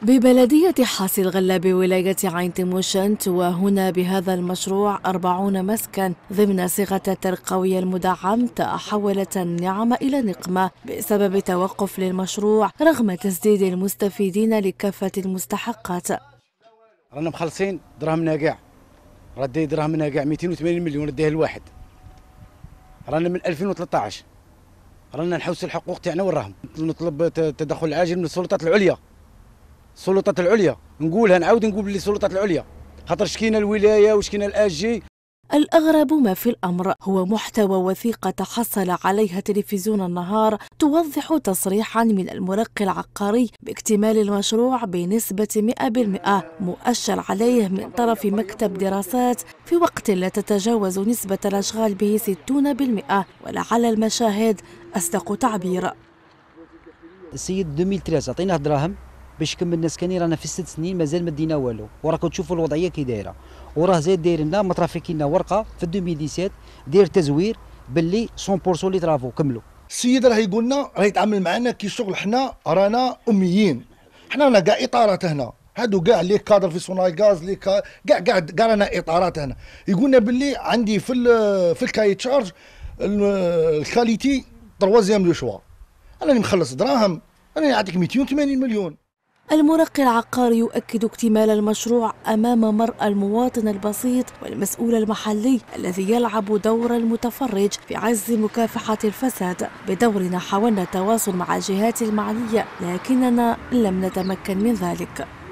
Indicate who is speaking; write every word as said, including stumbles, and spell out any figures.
Speaker 1: ببلدية حاسي الغلة بولاية عين تيموشنت، وهنا بهذا المشروع أربعون مسكن ضمن صيغة الترقوي المدعم، تحولت النعم إلى نقمة بسبب توقف للمشروع رغم تسديد المستفيدين لكافة المستحقات.
Speaker 2: رانا مخلصين دراهمنا كاع، ردي دراهمنا كاع مئتين وثمانين مليون رديها الواحد. رانا من ألفين وثلاثة عشر رانا نحوس الحقوق تاعنا وراهم. نطلب تدخل عاجل من السلطات العليا، السلطات العليا نقولها نعاود نقول للسلطات العليا، خاطر شكينا الولايه وشكينا الاجي.
Speaker 1: الأغرب ما في الأمر هو محتوى وثيقة تحصل عليها تلفزيون النهار توضح تصريحا من المرقي العقاري باكتمال المشروع بنسبة مئة بالمئة مؤشر عليه من طرف مكتب دراسات، في وقت لا تتجاوز نسبة الأشغال به ستين بالمئة، ولعل المشاهد أصدق تعبير.
Speaker 3: السيد ألفين وثلاثة عطيناه دراهم باش كمل الناس كاني رانا في ست سنين مازال ما دينا والو، وراكم تشوفوا الوضعيه كي دايره، وراه زاد داير لنا مترافقين لنا ورقه في ألفين وسبعطاش داير تزوير باللي مية بالمئة لي طرافو كملوا.
Speaker 4: السيد راه يقول لنا راه يتعامل معنا كي شغل، حنا رانا اميين، حنا رانا كاع اطارات هنا، هادو كاع لي كادر في سوناي غاز لي كاع كاع كاع رانا اطارات هنا. يقولنا باللي عندي في في الكاي تشارج الكاليتي تروازيام لو شوا، انا اللي مخلص دراهم، انا نعطيك مئتين وثمانين مليون.
Speaker 1: المرقي العقاري يؤكد اكتمال المشروع أمام مرأى المواطن البسيط والمسؤول المحلي الذي يلعب دور المتفرج في عز مكافحة الفساد. بدورنا حاولنا التواصل مع الجهات المعنية لكننا لم نتمكن من ذلك.